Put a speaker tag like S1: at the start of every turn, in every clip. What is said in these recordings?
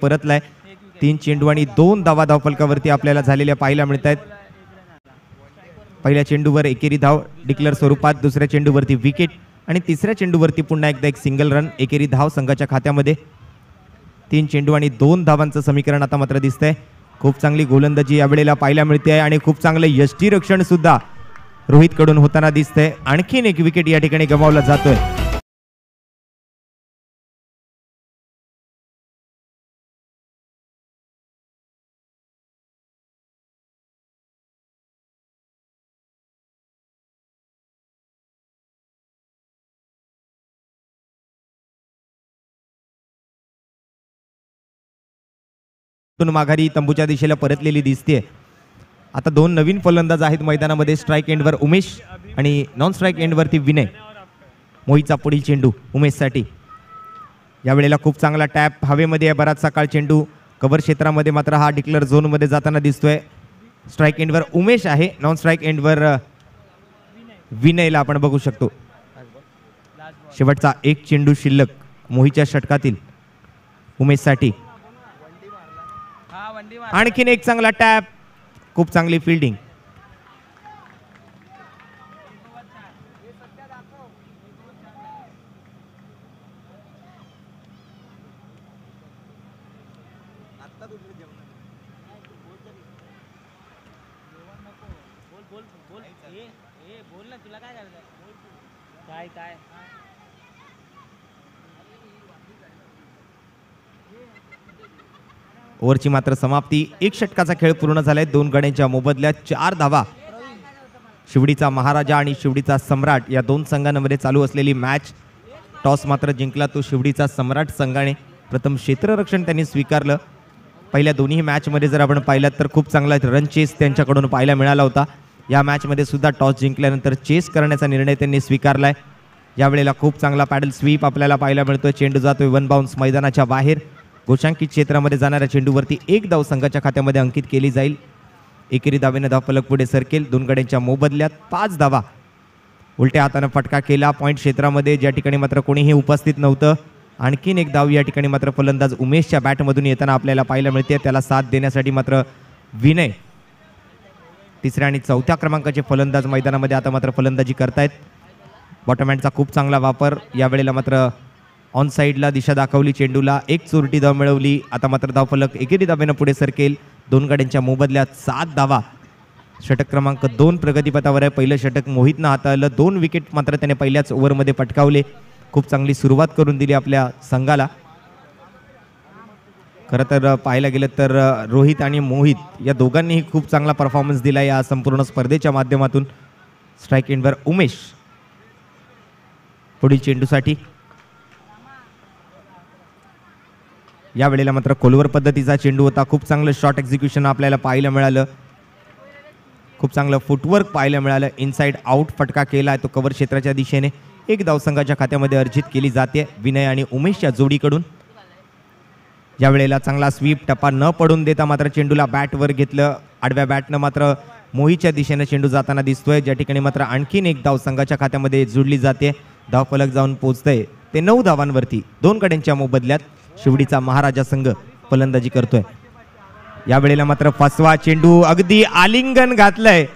S1: परतलाय. 3 चेंडू आणि 2 धावा धावफलकावरती आपल्याला झालेल्या पाहायला मिळत आहेत. पहिल्या चेंडूवर एकेरी धाव डिक्लेअर स्वरूपात, दुसऱ्या चेंडूवरती विकेट आणि तिसऱ्या चेंडूवरती पुन्हा एकदा एक सिंगल रन. एकेरी धाव संघाच्या खात्यामध्ये. 3 चेंडू आणि 2 धावांचं समीकरण आता मात्र दिसतंय. खूप चांगली गोलंदाजी यावेळेला पाहायला मिळते आहे आणि खूप चांगलं यष्टीरक्षण सुद्धा रोहित कडून होताना दिसतंय. आणखीन एक विकेट या ठिकाणी गमावला जातोय. माघारी तंबूच्या दिशेला परतलेली दिसते. आता 2 नवीन फलंदाज आहेत मैदानामध्ये. स्ट्राईक एंडवर उमेश आणि नॉन स्ट्राईक एंडवरती विनय. मोहितचा पुढील चेंडू उमेशसाठी. यावेळेला खूप चांगला टॅप हवेमध्ये आहे. बराच सकाळ चेंडू कव्हर क्षेत्रामध्ये मात्र हा डिक्लेअर झोनमध्ये जाताना दिसतोय. स्ट्राईक एंडवर उमेश आहे, नॉन स्ट्राईक एंडवर विनयला आपण बघू शकतो. शेवटचा एक चेंडू शिल्लक मोहितच्या षटकातील उमेशसाठी. आणखीन एक चांगला टॅप, खूप चांगली फिल्डिंग. ओव्हरची मात्र समाप्ती. एक षटकाचा खेळ पूर्ण झालाय. 2 गड्यांच्या मोबदल्यात 4 धावा. शिवडीचा महाराजा आणि शिवडीचा सम्राट या 2 संघांमध्ये चालू असलेली मॅच. टॉस मात्र जिंकला तो शिवडीचा सम्राट संघाने. प्रथम क्षेत्ररक्षण त्यांनी स्वीकारलं. पहिल्या दोन्ही मॅचमध्ये जर आपण पाहिलं तर खूप चांगला रन चेस त्यांच्याकडून पाहायला मिळाला होता. या मॅचमध्ये सुद्धा टॉस जिंकल्यानंतर चेस करण्याचा निर्णय त्यांनी स्वीकारलाय. यावेळेला खूप चांगला पॅडल स्वीप आपल्याला पाहायला मिळतोय. चेंडू जातोय 1 बाउन्स मैदानाच्या बाहेर. गोशांकित क्षेत्रामध्ये जाणाऱ्या चेंडूवरती 1 धाव संघाच्या खात्यामध्ये अंकित केली जाईल. एकेरी धावेनं धावफलक पुढे सरकेल. 2 गड्यांच्या मोबदल्यात 5 धावा. उलट्या हातानं फटका केला पॉईंट क्षेत्रामध्ये, ज्या ठिकाणी मात्र कोणीही उपस्थित नव्हतं. आणखीन एक धाव या ठिकाणी मात्र फलंदाज उमेशच्या बॅटमधून येताना आपल्याला पाहायला मिळते. त्याला साथ देण्यासाठी मात्र विनय, तिसऱ्या आणि चौथ्या क्रमांकाचे फलंदाज मैदानामध्ये आता मात्र फलंदाजी करतायत. बॉटमहँडचा खूप चांगला वापर. यावेळेला मात्र ऑन साईडला दिशा दाखवली चेंडूला. 1 चोरटी धाव मिळवली. आता मात्र धावफलक एकेरी धावेनं पुढे सरकेल. 2 गड्यांच्या मोबदल्यात 7 धावा. षटक क्रमांक 2 प्रगतीपथावर आहे. पहिलं षटक मोहितनं हाताळलं. 2 विकेट मात्र त्याने पहिल्याच ओव्हरमध्ये पटकावले. खूप चांगली सुरुवात करून दिली आपल्या संघाला. खरं तर पाहायला गेलं तर रोहित आणि मोहित या दोघांनीही खूप चांगला परफॉर्मन्स दिला या संपूर्ण स्पर्धेच्या माध्यमातून. स्ट्राईक एंडवर उमेश पुढील चेंडूसाठी. यावेळेला मात्र कोलवर पद्धतीचा चेंडू होता. खूप चांगलं शॉट एक्झिक्युशन आपल्याला पाहायला मिळालं. खूप चांगलं फुटवर्क पाहायला मिळालं. इनसाइड आउट फटका केला तो कव्हर क्षेत्राच्या दिशेने. 1 धाव संघाच्या खात्यामध्ये अर्जित केली जाते विनय आणि उमेशच्या जोडीकडून. यावेळेला चांगला स्वीप, टप्पा न पडून देता मात्र चेंडूला बॅटवर घेतलं. आडव्या बॅटनं मात्र मोहितच्या दिशेने चेंडू जाताना दिसतोय, ज्या ठिकाणी मात्र आणखीन 1 धाव संघाच्या खात्यामध्ये जोडली जाते. धावफलक जाऊन पोहोचतंय ते 9 धावांवरती. 2 गड्यांच्या मोबदल्यात शिवडीचा महाराजा संघ फलंदाजी करतोय. यावेळेला मात्र फसवा चेंडू, अगदी आलिंगन घातलंय.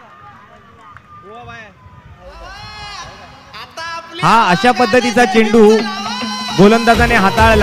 S1: हा अशा पद्धतीचा चेंडू गोलंदाजाने हाताळला.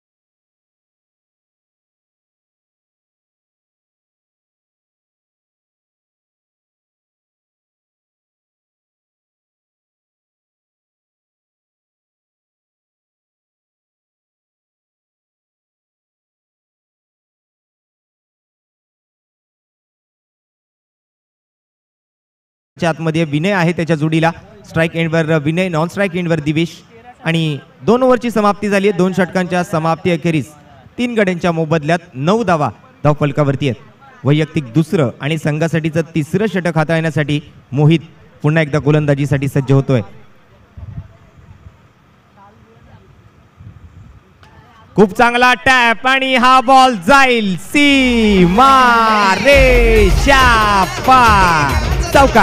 S1: आतमध्ये विनय आहे त्याच्या जोडीला. स्ट्राईक एंडवर विनय, नॉन स्ट्राईक एंडवर दिवेश. आणि 2 ओव्हरची समाप्ती झाली आहे. 2 षटकांच्या समाप्ती अखेरीस 3 गड्यांच्या मोबदल्यात 9 धावा धावफलकावरती आहेत. वैयक्तिक दुसरं आणि संघासाठीचं 3रं षटक हाताळण्यासाठी मोहित पुन्हा एकदा गोलंदाजीसाठी सज्ज होतोय. खूप चांगला टॅप आणि हा बॉल जाईल सीमा रेषा पार. चौका.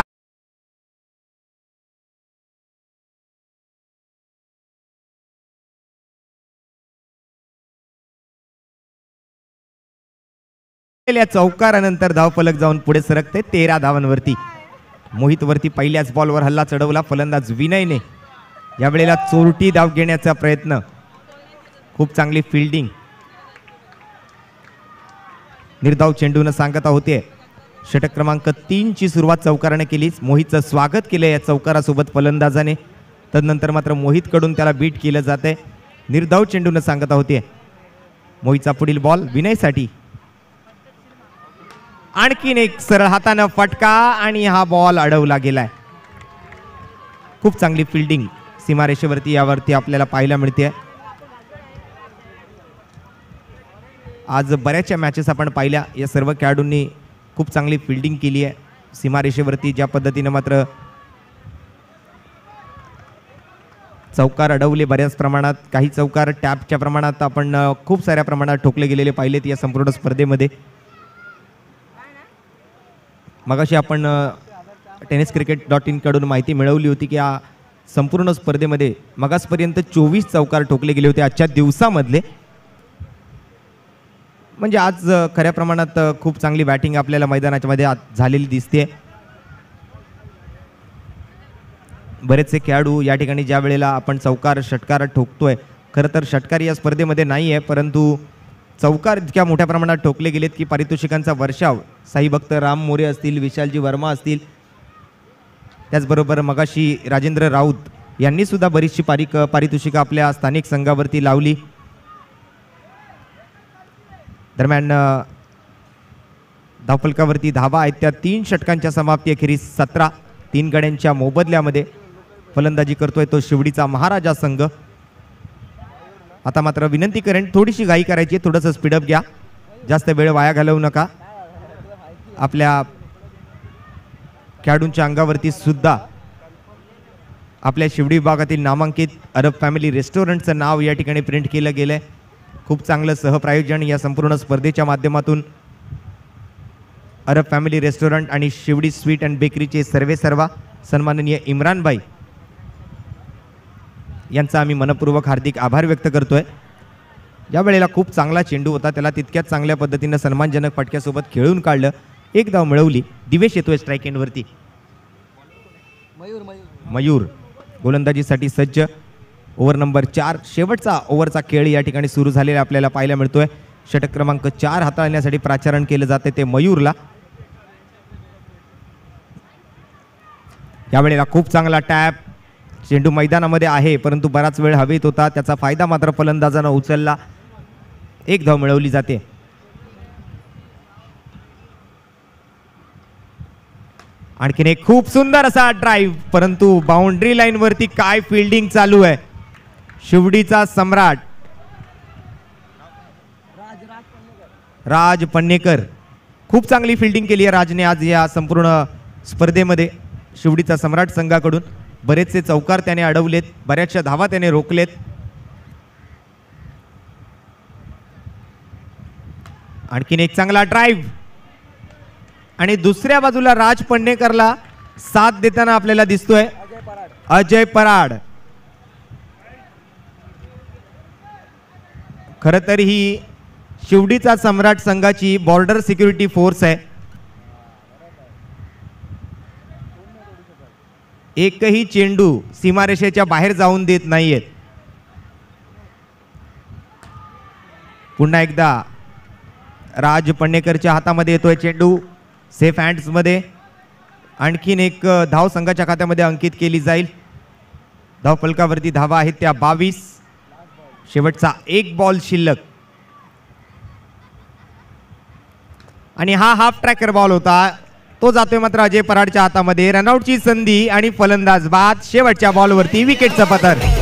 S1: चौकारानंतर धावफलक जाऊन पुढे सरकते 13 धावांवरती. मोहित वरती पहिल्याच बॉलवर हल्ला चढवला फलंदाज विनयने. यावेळेला चोरटी धाव घेण्याचा प्रयत्न, खूप चांगली फिल्डिंग. निर्धाव चेंडून सांगता होते. षटक क्रमांक 3 ची सुरुवात चौकाराने केली. मोहितचं स्वागत केलं या चौकारासोबत फलंदाजाने. तदनंतर मात्र मोहित कडून त्याला बीट केलं जाते. निर्धाव चेंडून सांगता होते. मोहितचा पुढील बॉल विनयसाठी. आणखीन एक सरळ हातानं फटका आणि हा बॉल अडवला गेलाय. खूप चांगली फिल्डिंग सीमारेषेवरती यावरती आपल्याला पाहायला मिळते. आज बऱ्याचशा मॅचेस आपण पाहिल्या, या सर्व खेळाडूंनी खूप चांगली फिल्डिंग केली आहे सीमारेषेवरती. ज्या पद्धतीने मात्र चौकार अडवले बऱ्याच प्रमाणात, काही चौकार टॅपच्या प्रमाणात आपण खूप साऱ्या प्रमाणात ठोकले गेलेले पाहिलेत या संपूर्ण स्पर्धेमध्ये. मगाशी आपण tenniscricket.in कडून माहिती मिळवली होती की या संपूर्ण स्पर्धेमध्ये मगासपर्यंत 24 चौकार ठोकले गेले होते आजच्या दिवसामधले. म्हणजे आज खऱ्या प्रमाणात खूप चांगली बॅटिंग आपल्याला मैदानाच्या मध्ये झालेली दिसते. बरेचसे खेळाडू या ठिकाणी ज्या वेळेला आपण चौकार षटकार ठोकतोय, खरं तर षटकार या स्पर्धेमध्ये नाही आहे, परंतु चौकार इतक्या मोठ्या प्रमाणात ठोकले गेलेत की पारितोषिकांचा वर्षाव साई भक्त राम मोरे असतील, विशालजी वर्मा असतील, त्याचबरोबर मगाशी राजेंद्र राऊत यांनी सुद्धा बरीचशी पारितोषिकं आपल्या स्थानिक संघावरती लावली. दरम्यान धावफलकावरती धावा आहेत त्या 3 षटकांच्या समाप्ती अखेरीस 17. 3 गड्यांच्या मोबदल्यामध्ये फलंदाजी करतोय तो शिवडीचा महाराजा संघ. आता मात्र विनंती करेन, थोडीशी घाई करायची, थोडंसं स्पीडअप घ्या, जास्त वेळ वाया घालवू नका. आपल्या खेळाडूंच्या अंगावरती सुद्धा आपल्या शिवडी विभागातील नामांकित अरब फॅमिली रेस्टॉरंटचं नाव या ठिकाणी प्रिंट केलं गेलंय. खूप चांगलं सहप्रायोजन या संपूर्ण स्पर्धेच्या माध्यमातून अरब फॅमिली रेस्टॉरंट आणि शिवडी स्वीट अँड बेकरीचे सर्वेसर्वा सन्माननीय इम्रानभाई यांचा आम्ही मनपूर्वक हार्दिक आभार व्यक्त करतोय. ज्या वेळेला खूप चांगला चेंडू होता त्याला तितक्याच चांगल्या पद्धतीनं सन्मानजनक फटक्यासोबत खेळून काढलं. एक धाव मिळवली. दिवेश येतोय स्ट्राईक एंडवरती. मयूर गोलंदाजीसाठी सज्ज. ओव्हर नंबर 4 शेवटचा ओव्हरचा खेळ या ठिकाणी सुरू झालेला आपल्याला पाहायला मिळतोय. षटक क्रमांक 4 हाताळण्यासाठी प्राचारण केलं जाते ते मयूरला. यावेळेला खूप चांगला टॅप. चेंडू मैदानामध्ये आहे परंतु बराच वेळ हवेत होता, त्याचा फायदा मात्र फलंदाजानं उचलला. एक धाव मिळवली जाते. आणखीन एक खूप सुंदर असा ड्राईव्ह, परंतु बाउंड्री लाईन वरती काय फिल्डिंग चालू आहे. शिवडीचा सम्राट राज पन्नेकर, खूप चांगली फिल्डिंग केली आहे राजने आज या संपूर्ण स्पर्धेमध्ये. शिवडीचा सम्राट संघाकडून बरेचसे चौकार त्याने अडवलेत, बऱ्याचशा धावा त्याने रोखलेत. आणखीन एक चांगला ड्राईव्ह आणि दुसऱ्या बाजूला राज पन्नेकरला साथ देताना आपल्याला दिसतोय अजय पराड. खरं तर ही शिवडीचा सम्राट संघाची बॉर्डर सिक्युरिटी फोर्स आहे. एकही चेंडू सीमारेषेच्या बाहेर जाऊन देत नाहीयेत. पुन्हा एकदा राज पन्नेकरच्या हातामध्ये येतोय चेंडू, सेफ हँड्स मध्ये. आणखीन एक धाव संघाच्या खात्यामध्ये अंकित केली जाईल. धाव फलकावरती धावा आहेत त्या 22. शेवटचा एक बॉल शिल्लक आणि हा हाफ ट्रॅकर बॉल होता, तो जातोय मात्र अजय पराडच्या हातामध्ये. रनआउटची संधी आणि फलंदाज बाद. शेवटच्या बॉलवरती विकेटचं पतन.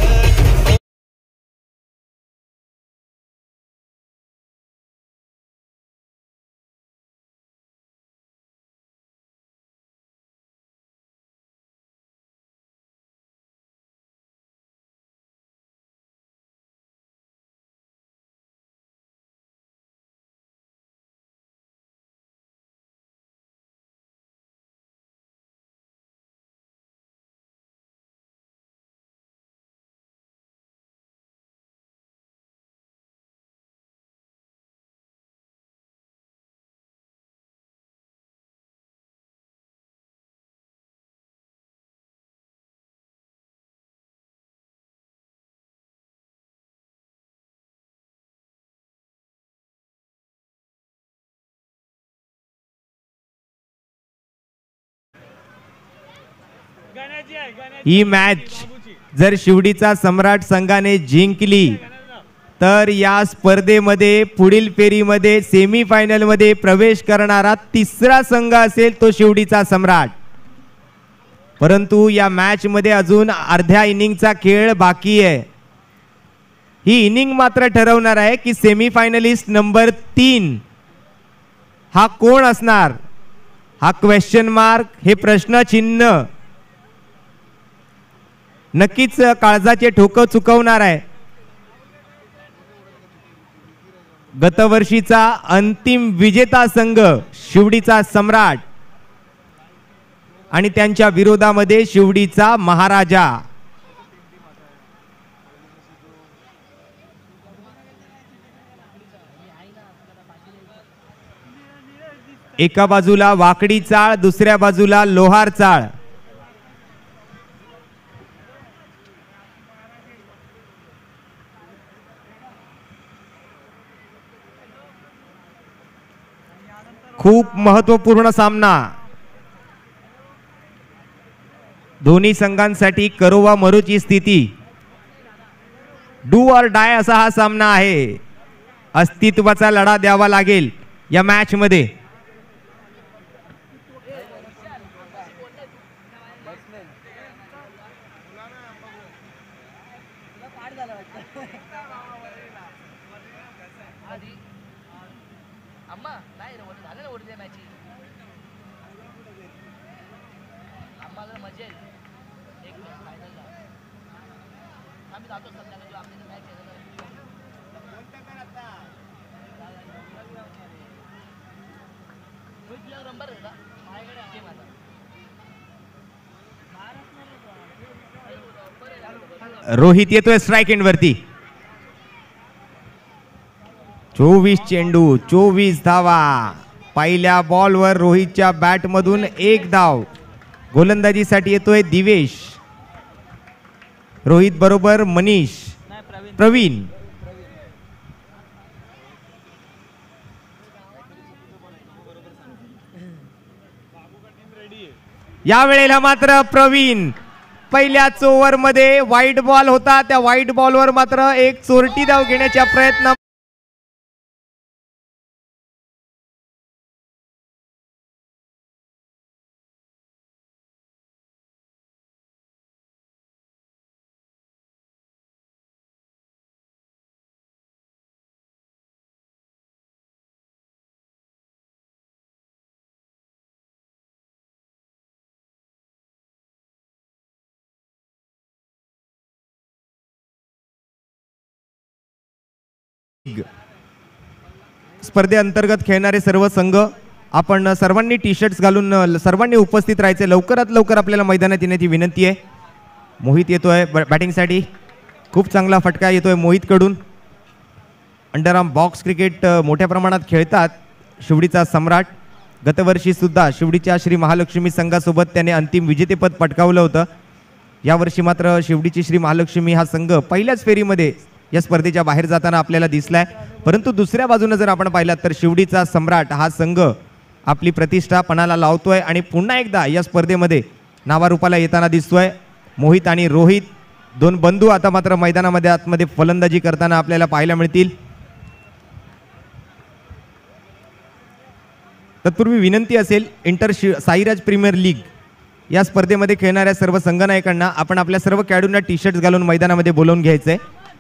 S1: ही मॅच जर शिवडीचा सम्राट संघाने जिंकली तर या स्पर्धेमध्ये पुढील फेरीमध्ये सेमीफायनल मध्ये प्रवेश करणारा तिसरा संघ असेल तो शिवडीचा सम्राट. परंतु या मॅच मध्ये अजून अर्ध्या इनिंगचा खेळ बाकी आहे. ही इनिंग मात्र ठरवणार आहे की सेमीफायनलिस्ट नंबर 3 हा कोण असणार. हा क्वेश्चन मार्क, हे प्रश्नचिन्ह नक्कीच काळजाचे ठोकं चुकवणार आहे. गतवर्षीचा अंतिम विजेता संघ शिवडीचा सम्राट आणि त्यांच्या विरोधामध्ये शिवडीचा महाराजा. एका बाजूला वाकडी चाळ, दुसऱ्या बाजूला लोहार चाळ. खूप महत्वपूर्ण सामना. दोन्ही संघांसाठी करो वा मरोची स्थिती. डू ऑर डाय असा हा सामना आहे. अस्तित्वाचा लढा द्यावा लागेल या मॅच मध्ये. रोहित येतोय स्ट्राइक एंड वरती. 24 चेंडू 24 धावा. पहिल्या बॉलवर रोहितच्या बॅट मधून 1 धाव. गोलंदाजीसाठी येतोय दिवेश. रोहित बरोबर मनीष, प्रवीण. या वेळेला मात्र प्रवीण पहिल्याच ओव्हर मध्ये वाईट बॉल होता. त्या वाईट बॉलवर मात्र एक चोरटी धाव घेण्याच्या प्रयत्न. स्पर्धेअंतर्गत खेळणारे सर्व संघ आपण सर्वांनी टी शर्ट्स घालून सर्वांनी उपस्थित राहायचे. लवकरात लवकर आपल्याला मैदानात येण्याची विनंती आहे. मोहित येतोय बॅटिंगसाठी. खूप चांगला फटका येतोय मोहित कडून. अंडरआर्म बॉक्स क्रिकेट मोठ्या प्रमाणात खेळतात शिवडीचा सम्राट. गतवर्षी सुद्धा शिवडीच्या श्री महालक्ष्मी संघासोबत त्याने अंतिम विजेतेपद पटकावलं होतं. यावर्षी मात्र शिवडीची श्री महालक्ष्मी हा संघ पहिल्याच फेरीमध्ये या स्पर्धेच्या बाहेर जाताना आपल्याला दिसलाय. परंतु दुसऱ्या बाजूने जर आपण पाहिलात तर शिवडीचा सम्राट हा संघ आपली प्रतिष्ठा पणाला लावतोय आणि पुन्हा एकदा या स्पर्धेमध्ये नावारूपाला येताना दिसतोय. मोहित आणि रोहित दोन बंधू आता मात्र मैदानामध्ये आतमध्ये फलंदाजी करताना आपल्याला पाहायला मिळतील. तत्पूर्वी विनंती असेल, साईराज प्रीमियर लीग या स्पर्धेमध्ये खेळणाऱ्या सर्व संघनायकांना आपण आपल्या सर्व खेळाडूंना टी शर्ट्स घालून मैदानामध्ये बोलावून घ्यायचंय.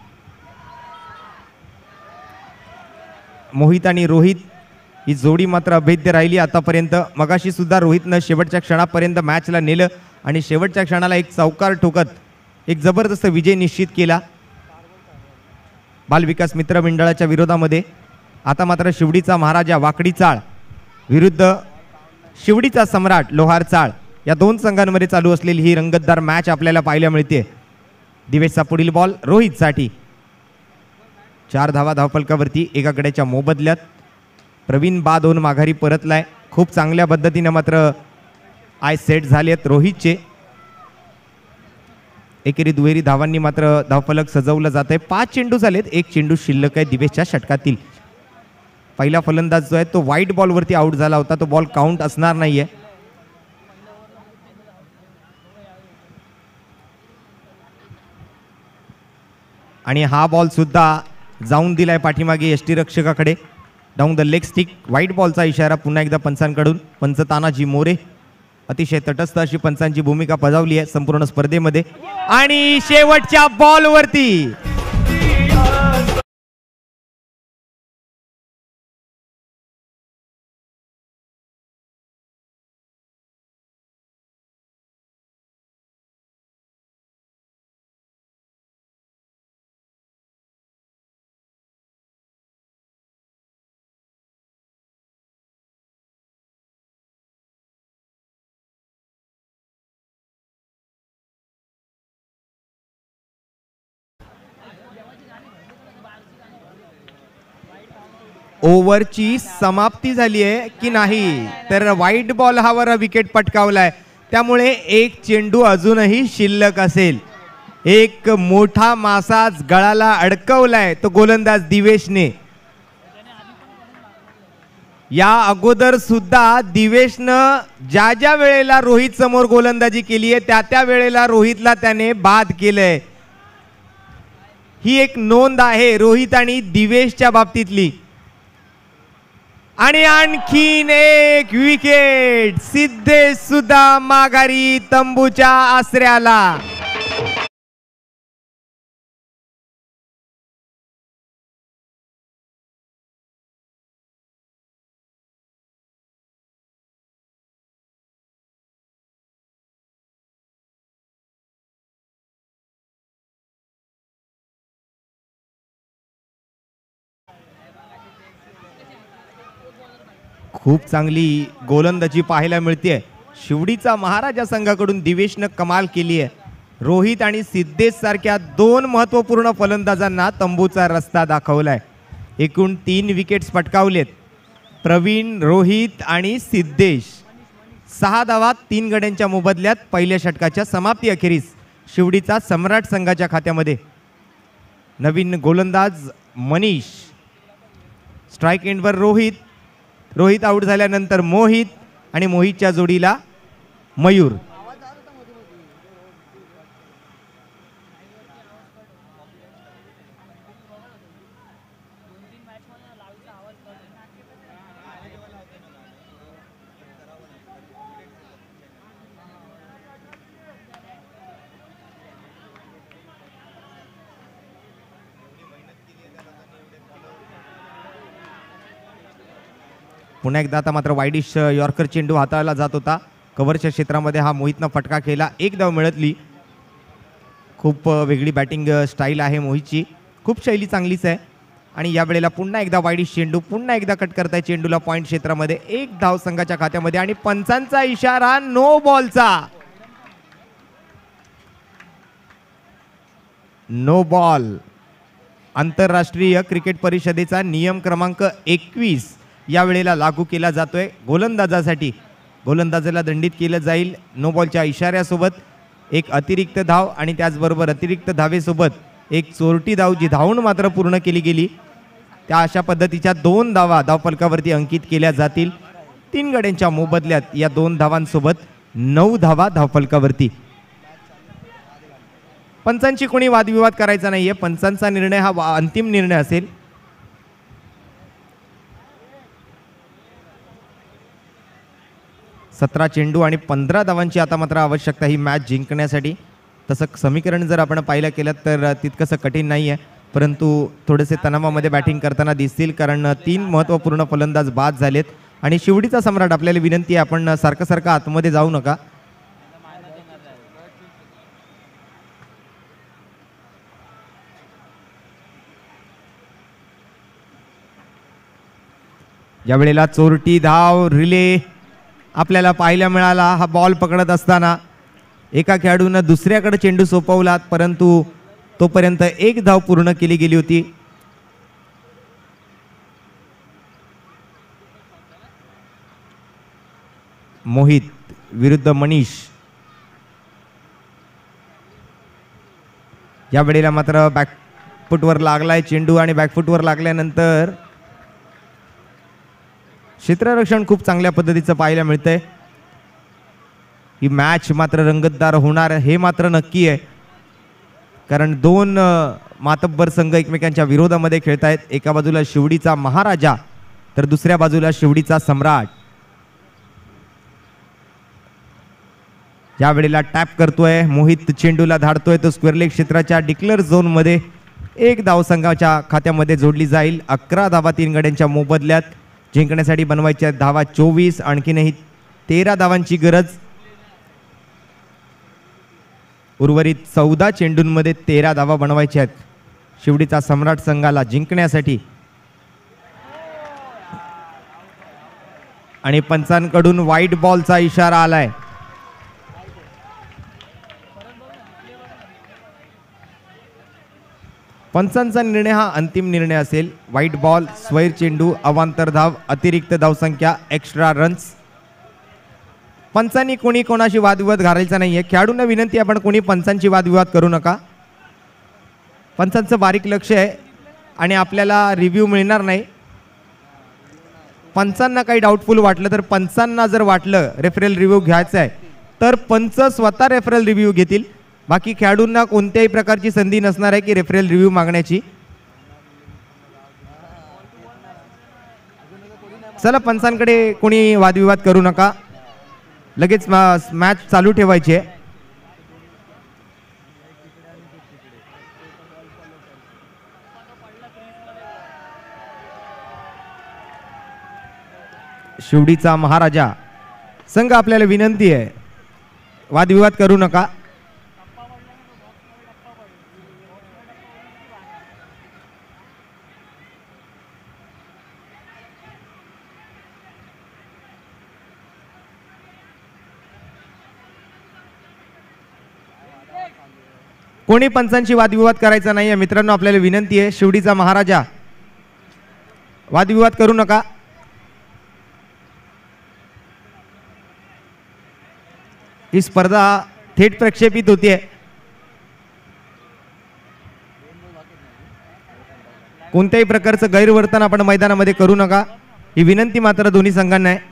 S1: मोहित आणि रोहित ही जोडी मात्र अभेद्य राहिली आतापर्यंत. मगाशी सुद्धा रोहितनं शेवटच्या क्षणापर्यंत मॅचला नेलं आणि शेवटच्या क्षणाला एक चौकार ठोकत एक जबरदस्त विजय निश्चित केला बालविकास मित्र मंडळाच्या विरोधामध्ये. आता मात्र शिवडीचा महाराजा वाकडी चाळ विरुद्ध शिवडीचा सम्राट लोहार चाळ या दोन संघांमध्ये चालू असलेली ही रंगतदार मॅच आपल्याला पाहायला मिळते. दिवेशचा पुढील बॉल रोहितसाठी. 4 धावा धावफलकावरती एका गड्याच्या मोबदल्यात. प्रवीण बा 2 माघारी परतलाय. खूप चांगल्या पद्धतीने मात्र आय सेट झालेत रोहितचे. एकेरी दुहेरी धावांनी मात्र धावफलक सजवलं जात आहे. 5 चेंडू झालेत, 1 चेंडू शिल्लक आहे दिवेशच्या षटकातील. पहिला फलंदाज जो आहे तो व्हाईट बॉलवरती आउट झाला होता. तो बॉल काउंट असणार नाहीये. आणि हा बॉल सुद्धा जाऊन दिलाय पाठीमागे यष्टीरक्षकाकडे down the leg stick. White बॉलचा इशारा पुन्हा एकदा पंचांकडून. पंच तानाजी मोरे अतिशय तटस्थ अशी पंचांची भूमिका बजावली आहे संपूर्ण स्पर्धेमध्ये. आणि शेवटच्या बॉलवरती ओव्हरची समाप्ती झाली आहे की नाही, तर व्हाईट बॉल हावर विकेट पटकावलाय. त्यामुळे एक चेंडू अजूनही शिल्लक असेल. एक मोठा मासा गळाला अडकवलाय तो गोलंदाज दिवेशने. या अगोदर सुद्धा दिवेशनं ज्या ज्या वेळेला रोहित समोर गोलंदाजी केली आहे त्या वेळेला रोहितला त्याने बाद केलंय. ही एक नोंद आहे रोहित आणि दिवेशच्या बाबतीतली. आणि आणखीन एक विकेट. सिद्धेश सुद्धा माघारी तंबूच्या आसऱ्याला. खूप चांगली गोलंदाजी पाहायला मिळते. शिवडीचा महाराजा संघाकडून दिवेशनं कमाल केली आहे. रोहित आणि सिद्धेश सारख्या दोन महत्त्वपूर्ण फलंदाजांना तंबूचा रस्ता दाखवलाय. एकूण 3 विकेट्स पटकावलेत प्रवीण, रोहित आणि सिद्धेश. 6 धावा 3 गड्यांच्या मोबदल्यात पहिल्या षटकाच्या समाप्ती अखेरीस शिवडीचा सम्राट संघाच्या खात्यामध्ये. नवीन गोलंदाज मनीष. स्ट्राईक एंडवर रोहित आऊट झाल्यानंतर मोहित आणि मोहितच्या जोडीला मयूर. पुन्हा एकदा आता मात्र वाईडिश यॉर्कर चेंडू हाताळला जात होता. कव्हरच्या क्षेत्रामध्ये हा मोहितनं फटका केला. 1 धाव मिळतली. खूप वेगळी बॅटिंग स्टाईल आहे मोहितची. खूप शैली चांगलीच आहे. आणि या वेळेला पुन्हा एकदा वाईडिश चेंडू. पुन्हा एकदा कट करताय चेंडूला पॉईंट क्षेत्रामध्ये. 1 धाव संघाच्या खात्यामध्ये. आणि पंचांचा इशारा नो बॉलचा. No ball. आंतरराष्ट्रीय क्रिकेट परिषदेचा नियम क्रमांक 21 या वेळेला लागू केला जातोय गोलंदाजासाठी. गोलंदाजाला दंडित केलं जाईल नो बॉलच्या इशाऱ्यासोबत. एक अतिरिक्त धाव आणि त्याचबरोबर अतिरिक्त धावेसोबत एक चोरटी धाव जी धावून मात्र पूर्ण केली गेली. त्या अशा पद्धतीच्या 2 धावा धावफलकावरती अंकित केल्या जातील. 3 गड्यांच्या मोबदल्यात या 2 धावांसोबत 9 धावा धावफलकावरती. पंचांची कोणी वादविवाद करायचा नाहीये. पंचांचा निर्णय हा अंतिम निर्णय असेल. सतरा चेंडू आणि 15 धावांची आता मात्र आवश्यकता ही मॅच जिंकण्यासाठी. तसं समीकरण जर आपण पाहिलं केलं तर तितकंसं कठीण नाही आहे, परंतु थोडेसे तणावामध्ये बॅटिंग करताना दिसतील कारण 3 महत्त्वपूर्ण फलंदाज बाद झालेत. आणि शिवडीचा सम्राट आपल्याला विनंती आहे आपण सारखं आतमध्ये जाऊ नका. या वेळेला चोरटी धाव रिले आपल्याला पाहायला मिळाला. हा बॉल पकडत असताना एका खेळाडूनं दुसऱ्याकडे चेंडू सोपवला, परंतु तोपर्यंत 1 धाव पूर्ण केली गेली होती. मोहित विरुद्ध मनीष. या वेळेला मात्र बॅकफुटवर लागलाय चेंडू आणि बॅकफुटवर लागल्यानंतर क्षेत्ररक्षण खूप चांगल्या पद्धतीचं पाहायला मिळतंय. ही मॅच मात्र रंगतदार होणार हे मात्र नक्की आहे, कारण 2 मातब्बर संघ एकमेकांच्या विरोधामध्ये खेळतायत. एका बाजूला शिवडीचा महाराजा तर दुसऱ्या बाजूला शिवडीचा सम्राट. या वेळेला टॅप करतोय मोहित, चेंडूला धाडतोय तो स्क्वेअर लेग क्षेत्राच्या डिक्लेअर झोन मध्ये. एक धाव संघाच्या खात्यामध्ये जोडली जाईल. 11 धावा 3 गड्यांच्या मोबदल्यात. जिंकण्यासाठी बनवायच्या धावा 24, आणखीनही 13 धावांची गरज. उर्वरित 14 चेंडूंमध्ये 13 धावा बनवायच्या आहेत शिवडीचा सम्राट संघाला जिंकण्यासाठी. आणि पंचांकडून व्हाईट बॉलचा इशारा आलाय. पंचांचा निर्णय हा अंतिम निर्णय असेल. व्हाईट बॉल, स्वैर चेंडू, अवांतर धाव, अतिरिक्त धावसंख्या, एक्स्ट्रा रन्स. पंचांनी कोणी कोणाशी वादविवाद घालायचा नाहीये. खेळाडूंना विनंती आपण कोणी पंचांची वादविवाद करू नका. पंचांचं बारीक लक्ष आहे आणि आपल्याला रिव्ह्यू मिळणार नाही. पंचांना काही डाऊटफुल वाटलं तर पंचांना जर वाटलं रेफरल रिव्ह्यू घ्यायचा आहे तर पंच स्वतः रेफरल रिव्ह्यू घेतील. बाकी खेळाडूंना कोणत्याही प्रकारची संधी नसणार आहे की रेफरल रिव्ह्यू मागण्याची. चला, पंचांकडे कोणी वादविवाद करू नका. लगेच मॅच चालू ठेवायची आहे. शिवडीचा महाराजा संघ आपल्याला विनंती आहे वादविवाद करू नका. कोणी पंचांची वादविवाद करायचा नाहीये मित्रांनो, आपल्याला विनंती आहे. शिवडीचा महाराजा वादविवाद करू नका. ही स्पर्धा थेट प्रक्षेपित होतीये. कोणत्याही प्रकारचं गैरवर्तन आपण मैदानामध्ये करू नका, ही विनंती मात्र दोन्ही संघांना आहे.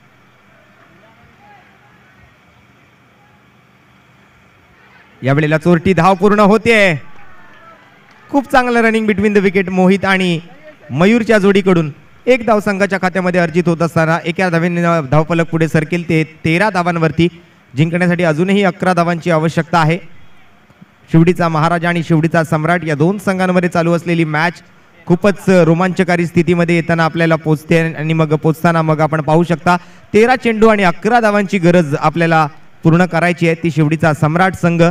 S1: यावेळेला चोरटी धाव पूर्ण होते. खूप चांगलं running between the wicket Mohit आणि मयूरच्या जोडीकडून. एक धाव संघाच्या खात्यामध्ये अर्जित होत असताना एका धावेने धावफलक पुढे सरकेल ते 13 धावांवरती. जिंकण्यासाठी अजूनही 11 धावांची आवश्यकता आहे. शिवडीचा महाराजा आणि शिवडीचा सम्राट या दोन संघांमध्ये चालू असलेली मॅच खूपच रोमांचकारी स्थितीमध्ये येताना आपल्याला पोचते आणि मग पोचताना मग आपण पाहू शकता 13 चेंडू आणि 11 धावांची गरज आपल्याला पूर्ण करायची आहे. ती शिवडीचा सम्राट संघ.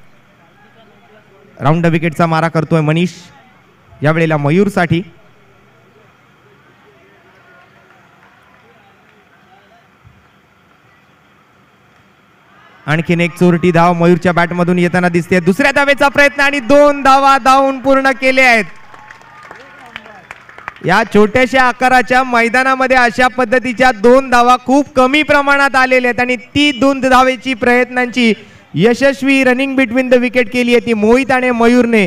S1: राऊंड विकेटचा मारा करतोय मनीष. यावेळेला मयूरसाठी. आणखीन एक चोरटी धाव मयूरच्या बॅटमधून येताना दिसते. दुसऱ्या धावेचा प्रयत्न आणि 2 धावा धावून पूर्ण केले आहेत. या छोट्याशा आकाराच्या मैदानामध्ये अशा पद्धतीच्या 2 धावा खूप कमी प्रमाणात आलेल्या आहेत आणि ती 2 धावेची प्रयत्नांची यशस्वी रनिंग बिटवीन द विकेट केली आहे ती मोहित आणि मयूरने.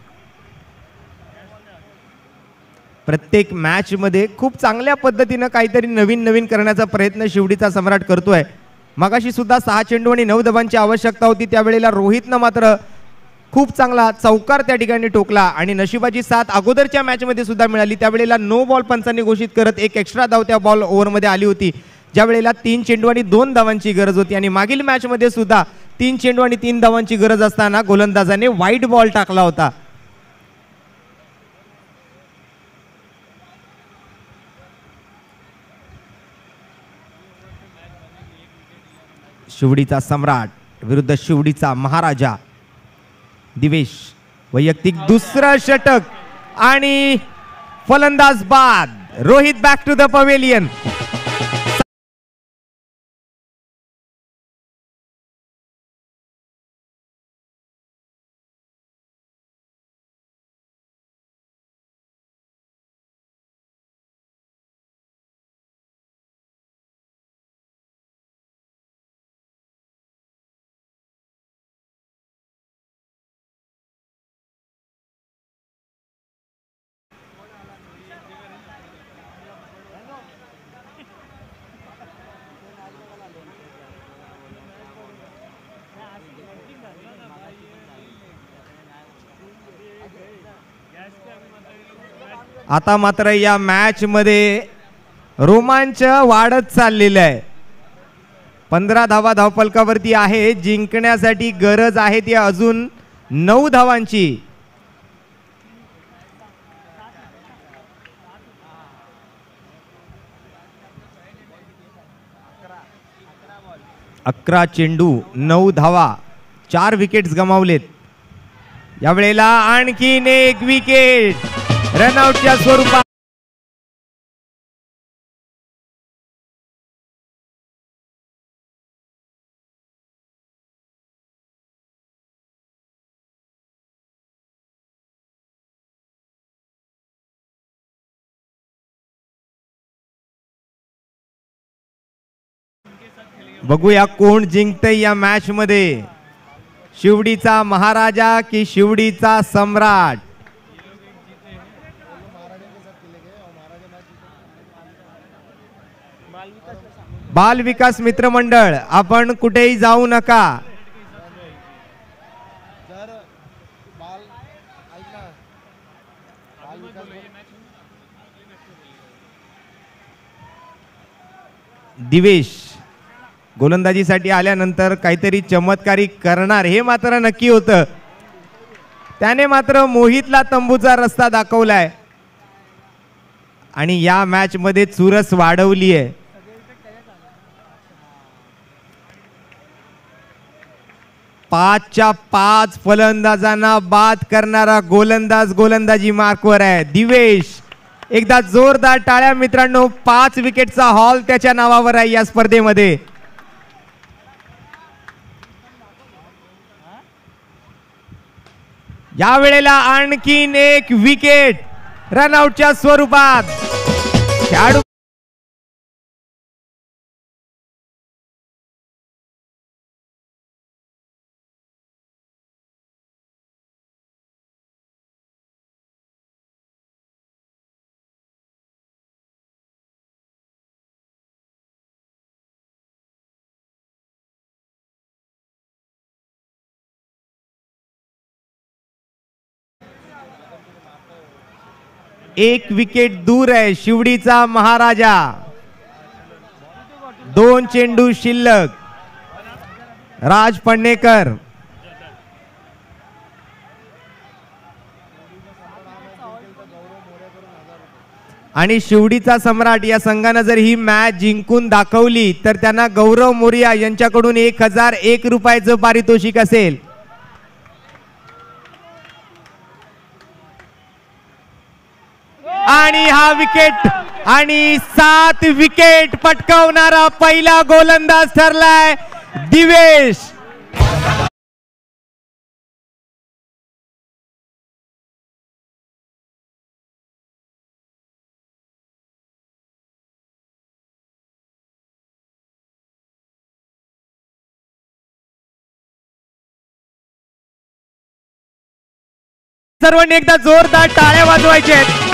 S1: प्रत्येक मॅच मध्ये खूप चांगल्या पद्धतीने काहीतरी नवीन नवीन करण्याचा प्रयत्न शिवडीचा सम्राट करतोय. मगाशी सुद्धा 6 चेंडू आणि 9 धावांची आवश्यकता होती. त्यावेळेला रोहितनं मात्र खूप चांगला चौकार त्या ठिकाणी ठोकला आणि नशिबाची साथ अगोदरच्या मॅच मध्ये सुद्धा मिळाली. त्यावेळेला नो बॉल पंचांनी घोषित करत एक एक्स्ट्रा धाव त्या बॉल ओव्हरमध्ये आली होती. ज्या वेळेला 3 चेंडू आणि 2 धावांची गरज होती आणि मागील मॅच मध्ये सुद्धा 3 चेंडू आणि 3 धावांची गरज असताना गोलंदाजाने व्हाईट बॉल टाकला होता. शिवडीचा सम्राट विरुद्ध शिवडीचा महाराजा. दिवेश वैयक्तिक दुसरं षटक आणि फलंदाज बाद. Rohit back to the pavilion. आता मात्र या मॅच मध्ये रोमांच वाढत चाललेलं आहे. 15 धावा धावफलकावरती आहे. जिंकण्यासाठी गरज आहे ती अजून 9 धावांची. अकरा चेंडू 9 धावा, 4 विकेट्स गमावलेत. यावेळेला आणखीन एक विकेट रनआउटच्या स्वरूपात. बघूया कोण जिंकतंय या मॅच मध्ये, शिवडीचा महाराजा की शिवडीचा सम्राट. बाल विकास मित्र मंडळ, आपण कुठेही जाऊ नका. दिवेश गोलंदाजीसाठी आल्यानंतर काहीतरी चमत्कारी करणार हे मात्र नक्की होतं. त्याने मात्र मोहितला तंबूचा रस्ता दाखवलाय आणि या मॅच मध्ये चुरस वाढवली आहे. पाचच्या 5 फलंदाजांना बाद करणारा गोलंदाज गोलंदाजी मार्कवर आहे. दिवेश, एकदा जोरदार टाळ्या मित्रांनो. 5 विकेटचा हॉल त्याच्या नावावर आहे या स्पर्धेमध्ये. या वेळेला आणखीन एक विकेट रनआउटच्या स्वरूपात. खेळाडू एक विकेट दूर आहे शिवडीचा महाराजा. 2 चेंडू शिल्लक. राज पडणेकर, आणि शिवडीचा सम्राट या संघाने जर ही मॅच जिंकून दाखवली तर त्यांना गौरव मोरिया यांच्याकडून 1001 रुपयाचं पारितोषिक असेल. आणि हा विकेट आणि 7 विकेट पटकावणारा पहिला गोलंदाज ठरलाय दिवेश. सर्वांनी एकदा जोरदार टाळ्या वाजवायच्या आहेत.